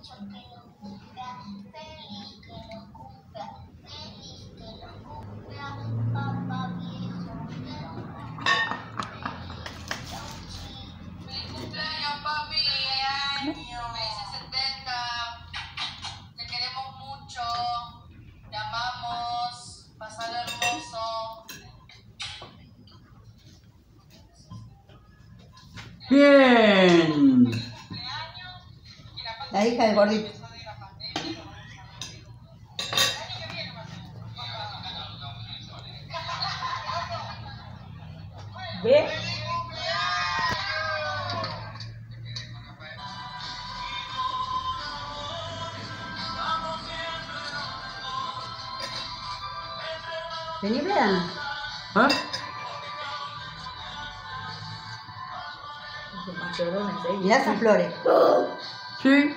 Bien. La hija del gordito. ¿Ve? Vení, vean. ¿Ah? Mirá esas flores. Sí.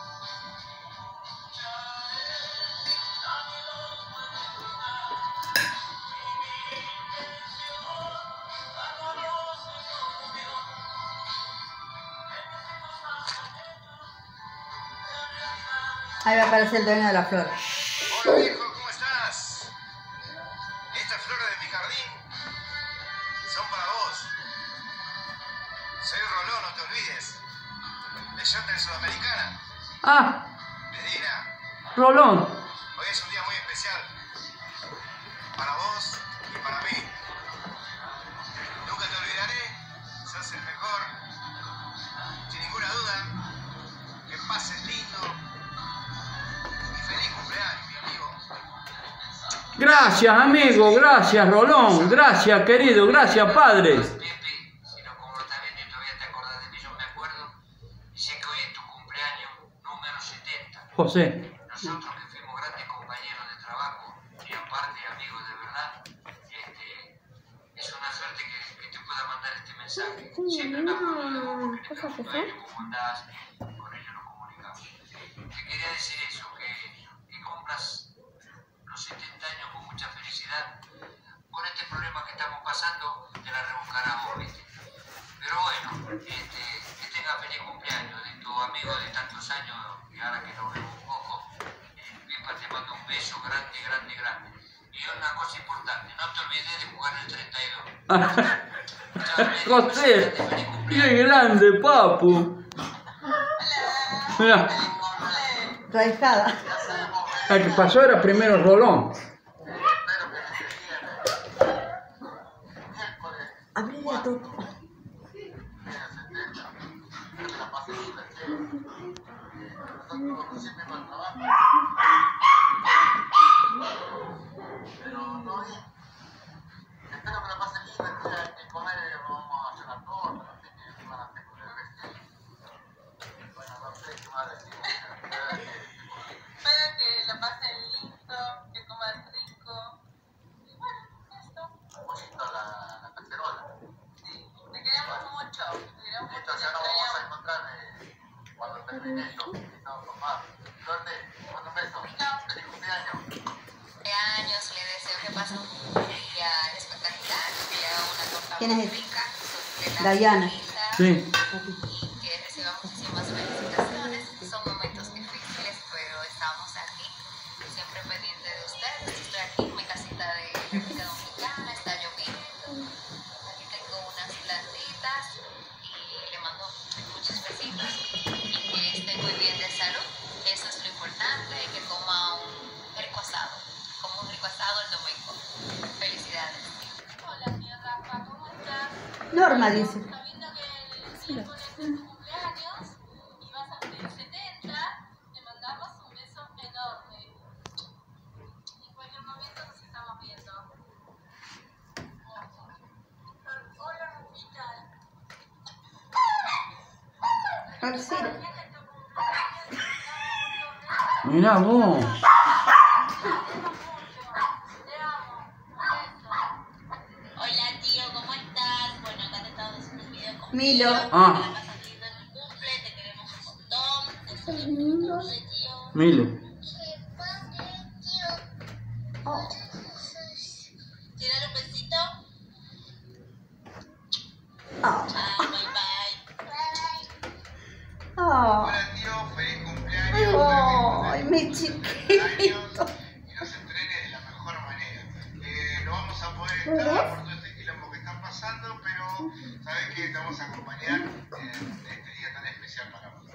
Ahí va a aparecer el dueño de las flores. Hola viejo, ¿cómo estás? Estas flores de mi jardín son para vos. Soy Rolón, no te olvides. Leyenda del Sudamericana. Ah, Medina, Rolón. hoy es un día muy especial. Para vos y para mí. Nunca te olvidaré. Sos el mejor. Sin ninguna duda. Que pases lindo. Y feliz cumpleaños, mi amigo. Gracias, amigo. Gracias, Rolón. Gracias, querido. Gracias, padre. Pepe, si no como está bien y todavía te acordás de mí, yo me acuerdo. Y sé que hoy es tu cumpleaños número 70. José. Nosotros que fuimos grandes compañeros de trabajo y aparte amigos de verdad, es una suerte que te pueda mandar este mensaje. Siempre me acuerdo de vos porque te cumpleaños, cómo andás, con ellos nos comunicamos. Te quería decir eso, que cumplas los 70 años con mucha felicidad. Con este problema que estamos pasando, te la rebuscarás vos, ¿viste? Pero bueno, que tenga feliz cumpleaños de tu amigo de tantos años, y ahora que nos vemos un poco, Pipa te manda un beso grande, grande, grande. Y una cosa importante, no te olvides de jugar el 32. José. Qué grande, papu. Mira, Tu ahijada. el que pasó era primero Rolón. Abrí a tu. Pero no bien. Espero que la pasen lindo. El día que comer vamos a hacer una torta. Así que van a hacer con el resto. Bueno, no sé qué más decir. Espero que la pasen lindo, que coman rico. Y bueno, esto. Un poquito la cacerola. Sí, te queremos mucho. Te queremos Listo, mucho. ya Te nos vamos a extrañamos. encontrar cuando termine esto. Listo, papá. Suerte. Un beso. Feliz cumpleaños. Años, le deseo que pase un día espectacular, que haga una torta ¿Quién es muy ese? rica, que Dayana. Sí. y que reciba muchísimas felicitaciones. Son momentos difíciles, pero estamos aquí, siempre pendientes de ustedes. Estoy aquí en mi casita de República Dominicana, está lloviendo, aquí tengo unas plantitas y le mando muchos besitos y que esté muy bien de salud. Eso es lo importante, que coma un rico asado. Como un rico asado el domingo. Felicidades. Hola, tío Rafa, ¿cómo estás? Norma dice. Sabiendo que el miércoles es tu cumpleaños y vas a cumplir 70, te mandamos un beso enorme. En cualquier momento nos estamos viendo. Hola, Rafita. Alcira. Mirá vos. Hola tío, ¿cómo estás? Bueno, acá te estamos haciendo un video con Milo. Ah. la pasas lindo en tu cumple, te queremos un montón. Te celebramos tu cumple, tío. Milo. ¿Tienes un besito? Oh. Bye, bye, bye. Oh. Hola tío, feliz cumpleaños. Ay, mi chiquito. Y nos entrene de la mejor manera. No vamos a poder estar por todo este quilombo que están pasando, pero sabes que te vamos a acompañar en este día tan especial para vos.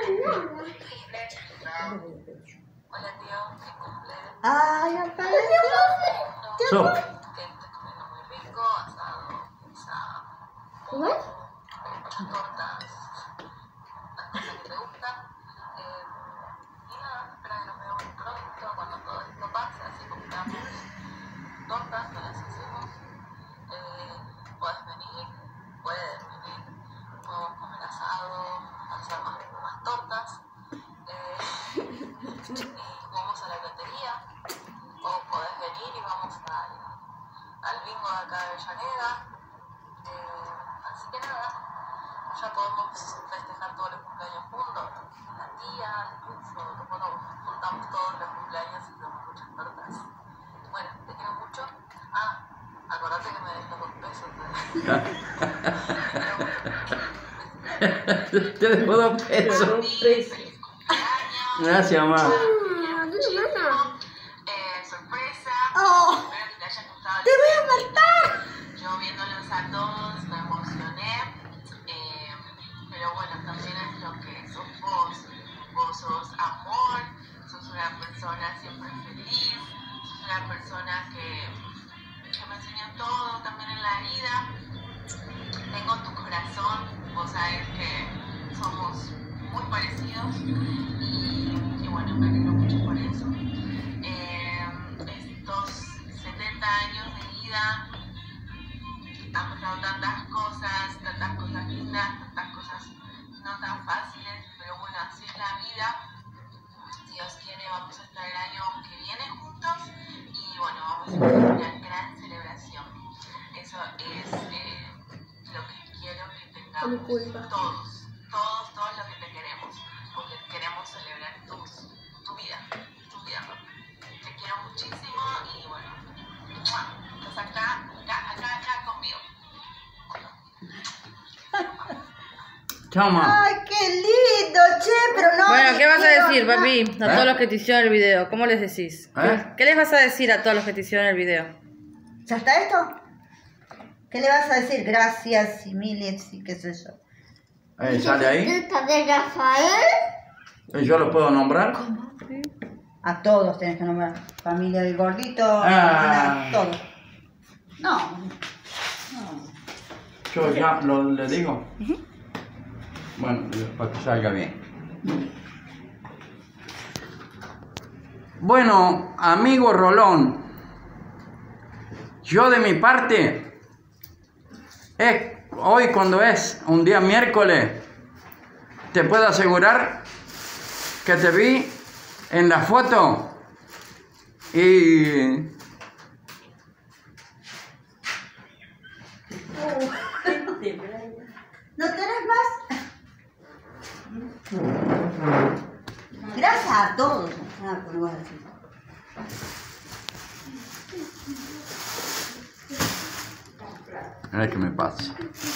Chao. Hola tío, que cumple. Ay, apareció. So, Que estés comiendo muy rico, asado, pizza, muchas tortas, las cosas que te gustan. Y nada, espero que nos veamos pronto cuando todo esto pase, así compramos tortas, nos las hacemos. Puedes venir, podemos comer asado, hacer más tortas. Y vamos a la lotería, o podés venir y vamos al bingo de acá de Avellaneda. Así que nada, ya podemos festejar todos los cumpleaños juntos. La tía, incluso, bueno, juntamos todos los cumpleaños y hacemos muchas tortas. Bueno, te quiero mucho. Acordate que me des los 2 pesos. te dejo 2 pesos. Feliz cumpleaños. Gracias, mamá. Sorpresa. Oh, Espero que te haya gustado. te voy a matar. Yo viéndolos a todos me emocioné, pero bueno, también es lo que sos vos. Vos sos amor, sos una persona siempre feliz, sos una persona que me enseñó todo también en la vida. Tengo tu corazón, vos sabés que somos muy parecidos y bueno, me alegro mucho por eso. Estos 70 años de vida han pasado tantas cosas lindas, tantas cosas no tan fáciles, pero bueno, así es la vida. Si Dios quiere, vamos a estar el año que viene juntos y bueno, vamos a hacer una gran celebración. Eso es lo que quiero que tengamos todos los que te queremos, porque queremos celebrar tu vida, Te quiero muchísimo y bueno, estás acá conmigo. Chao, mamá. Ay, qué lindo, che, pero no. Bueno, ¿qué vas a quiero decir, nada. papi? A todos los que te hicieron el video. ¿Cómo les decís? ¿Qué les vas a decir a todos los que te hicieron el video? ¿Ya está esto? ¿Qué le vas a decir? Gracias y miles y qué sé yo. ¿Sale ahí? de Rafael? ¿Yo lo puedo nombrar? A todos tenés que nombrar. Familia del gordito, Ah. todos. No. Yo ya le digo. Bueno, para que salga bien. Bueno, amigo Rolón, yo de mi parte, hoy cuando es un día miércoles, te puedo asegurar que te vi en la foto y ¿No tenés más? Gracias a todos. Por vos decir. a ver qué me pasa.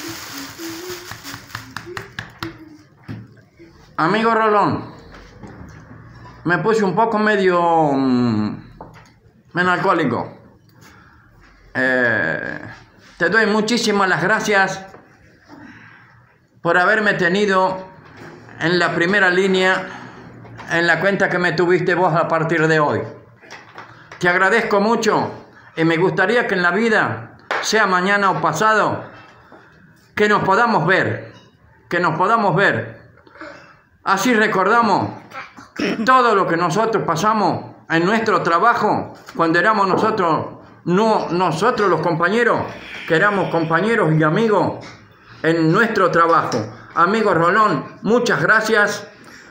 Amigo Rolón, me puse un poco medio melancólico. Te doy muchísimas las gracias por haberme tenido en la primera línea en la cuenta que me tuviste vos a partir de hoy. Te agradezco mucho y me gustaría que en la vida, sea mañana o pasado, que nos podamos ver, Así recordamos todo lo que nosotros pasamos en nuestro trabajo cuando éramos nosotros los compañeros, que éramos compañeros y amigos en nuestro trabajo. Amigo Rolón, muchas gracias.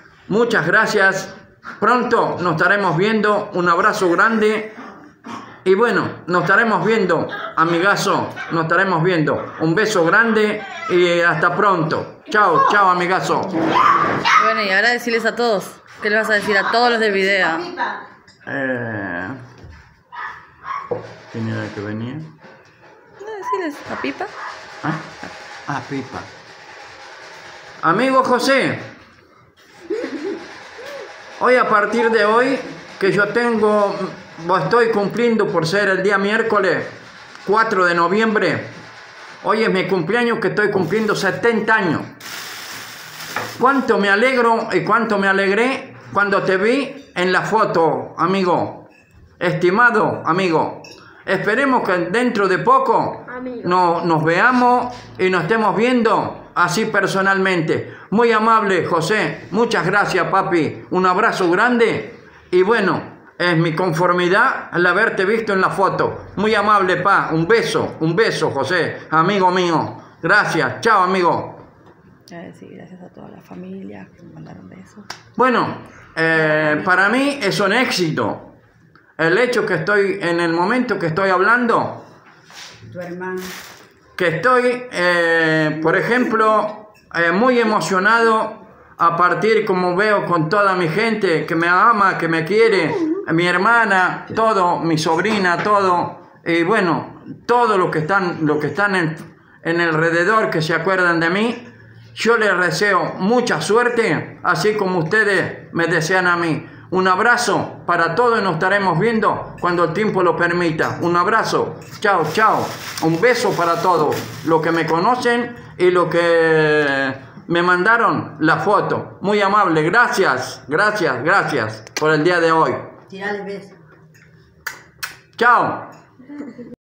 Pronto nos estaremos viendo. Un abrazo grande. Y bueno, nos estaremos viendo, amigazo. Nos estaremos viendo. Un beso grande y hasta pronto. Chao, amigazo. Bueno, y ahora decirles a todos. ¿Qué les vas a decir a todos los del video? ¿Quién era el que venía? No, decirles a Pipa. Pipa. Amigo José, Hoy, a partir de hoy, que yo estoy cumpliendo por ser el día miércoles 4 de noviembre, hoy es mi cumpleaños, que estoy cumpliendo 70 años. Cuánto me alegro y cuánto me alegré cuando te vi en la foto, amigo. Estimado amigo, esperemos que dentro de poco nos veamos y nos estemos viendo así personalmente. Muy amable, José. Muchas gracias, papi. Un abrazo grande. Y bueno, es mi conformidad al haberte visto en la foto. Muy amable, pa. Un beso, José, amigo mío. Gracias. Chao, amigo. Sí, gracias a toda la familia que me mandaron besos. Bueno, para mí es un éxito. El hecho que estoy, en el momento que estoy hablando, Tu hermano. que estoy, por ejemplo, muy emocionado a partir, como veo, con toda mi gente que me ama, que me quiere, mi hermana, todo, mi sobrina, todo, y bueno, todo lo que están en alrededor, que se acuerdan de mí. Yo les deseo mucha suerte, así como ustedes me desean a mí. Un abrazo para todos y nos estaremos viendo cuando el tiempo lo permita. Un abrazo. Chao, chao. Un beso para todos los que me conocen y los que me mandaron la foto. Muy amable. Gracias, gracias, gracias por el día de hoy. Tirale besos. Chao.